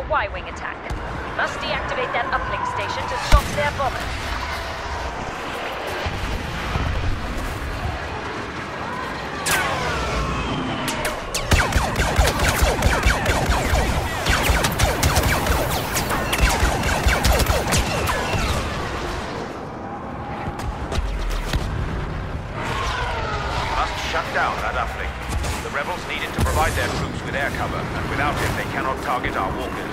Y-Wing attack. We must deactivate that uplink station to stop their bombers. Shut down that uplink. The rebels needed to provide their troops with air cover, and without it they cannot target our walkers.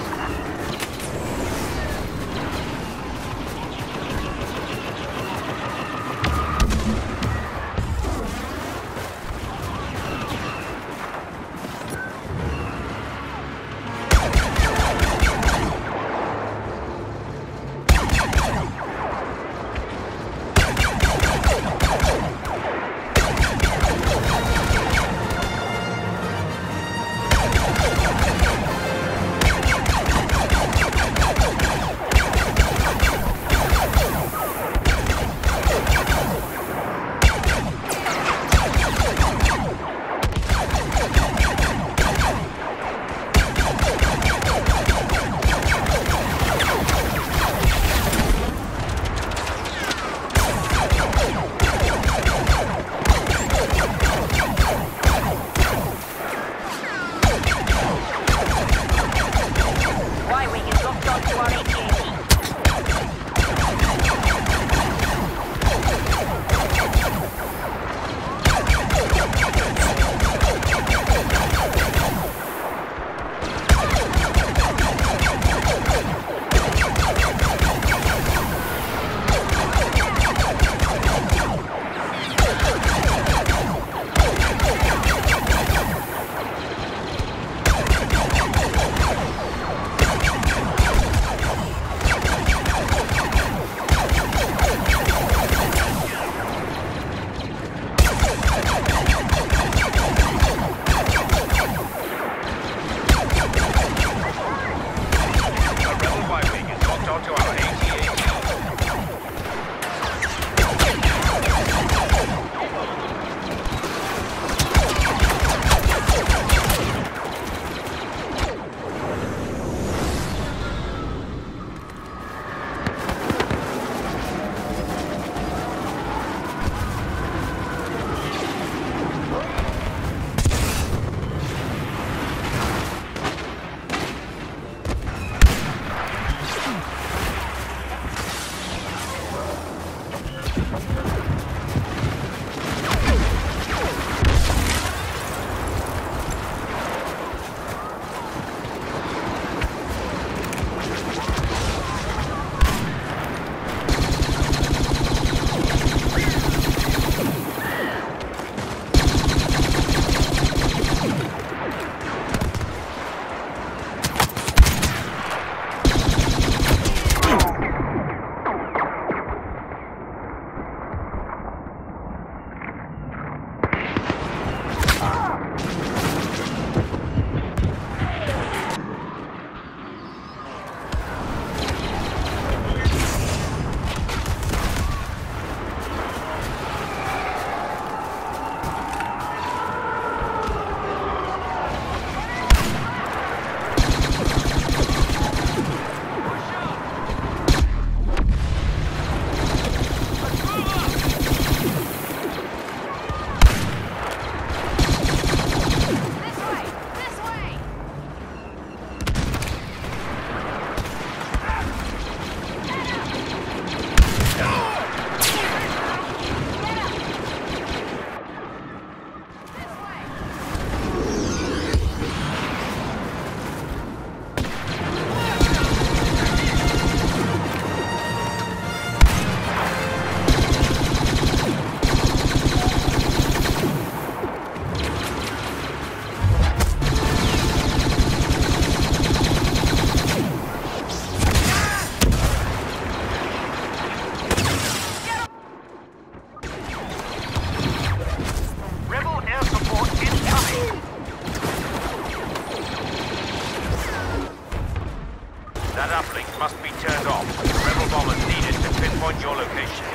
That uplink must be turned off. Rebel bombers needed to pinpoint your location.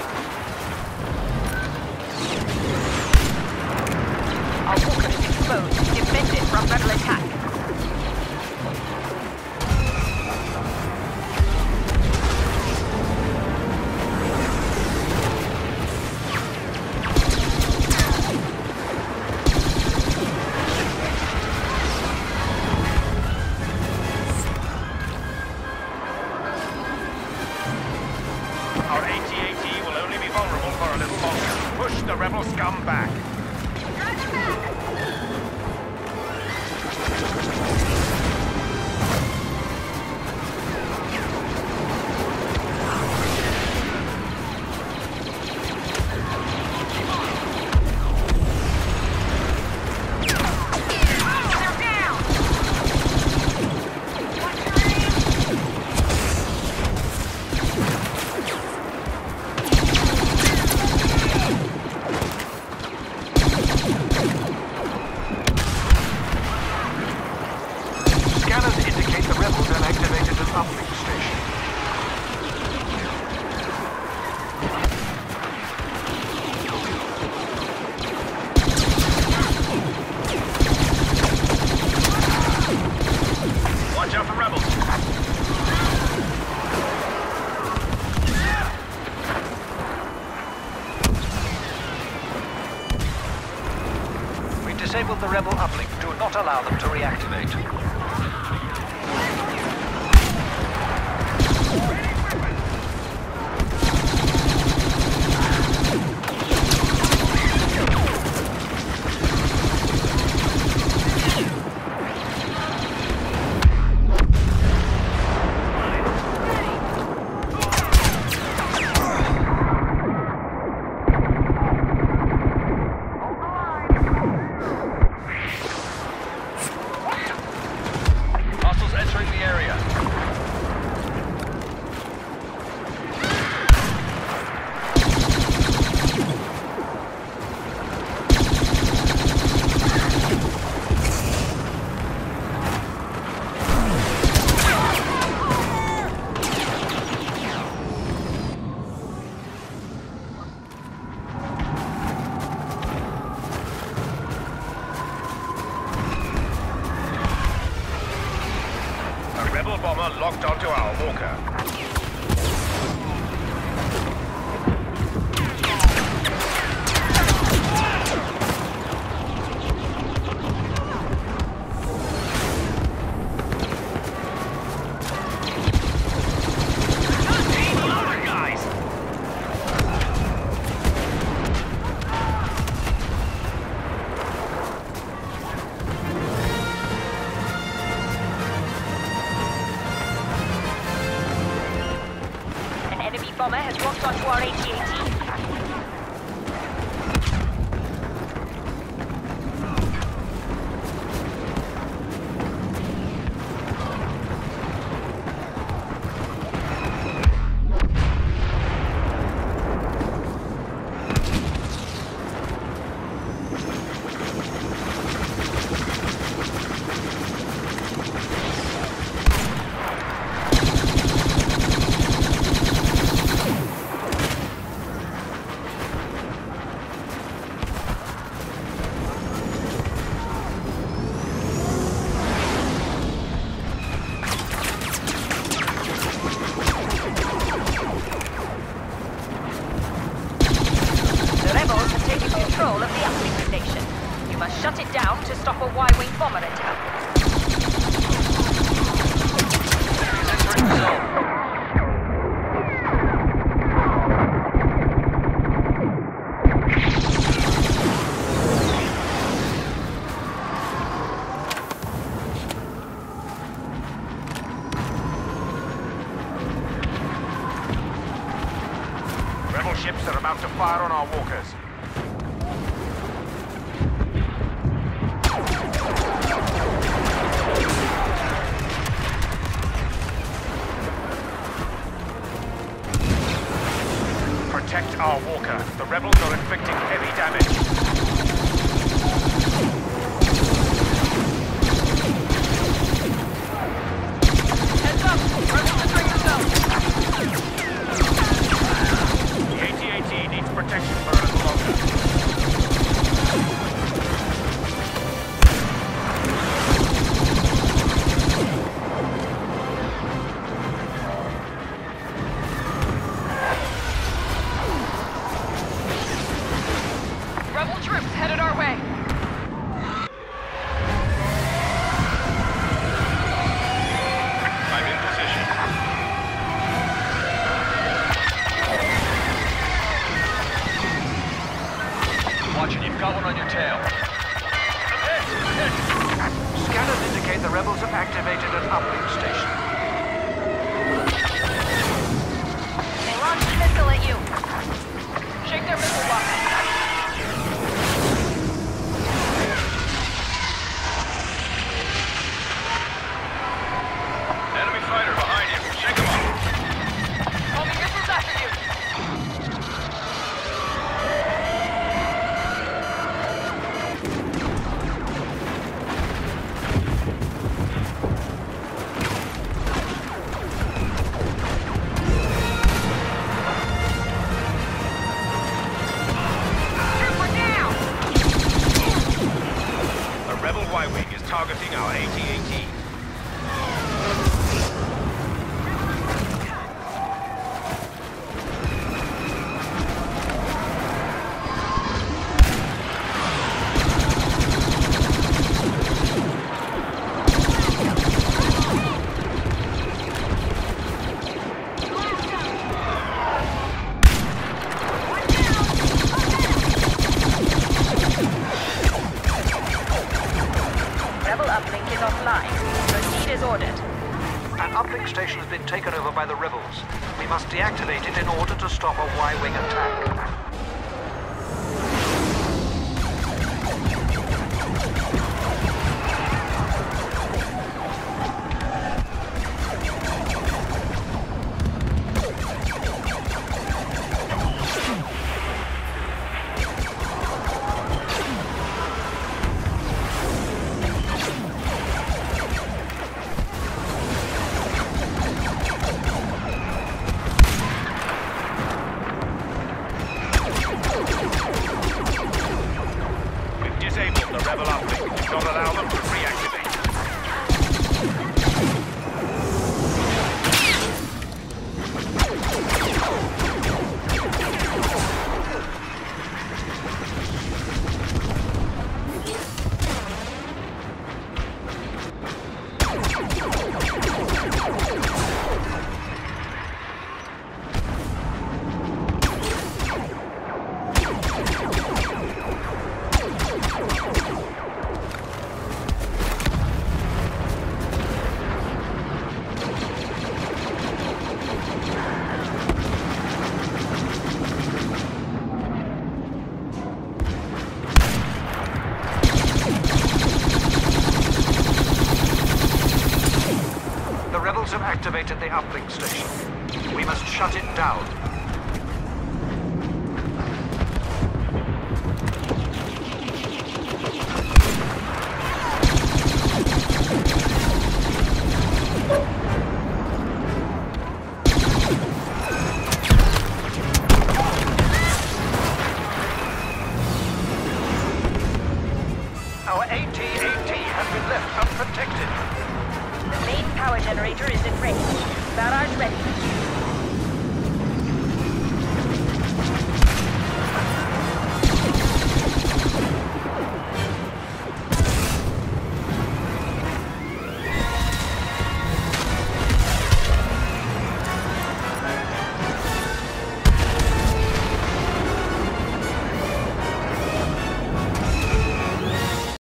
Our walker is exposed. Defend it from rebel attack. disabled the rebel uplink. Do not allow them to reactivate. Bomber locked onto our walker. Bomber has locked onto our AT-AT. Control of the uplink station. You must shut it down to stop a Y-wing bomber attack. Rebel ships are about to fire on our walkers. Protect our walker. The rebels are inflicting heavy damage. Heads up! Rebels are bringing us out! The AT-AT needs protection for a little longer. Rebel troops headed our way. I'm in position. Watching, you've got one on your tail. Scanners indicate the rebels have activated an uplink station. They launched a missile at you. Shake their missile lock. Fighter behind you. Shake him off. Homing missiles after you. Trooper down! A rebel Y-wing is targeting our AT-AT. Rebel uplink is offline. Proceed as ordered. An uplink station has been taken over by the rebels. We must deactivate it in order to stop a Y-wing attack. Disable the rebel uplink. Do not allow them to reactivate. Have activated the uplink station. We must shut it down. Our AT-AT has been left unprotected. The main power generator is in range. Barrage ready.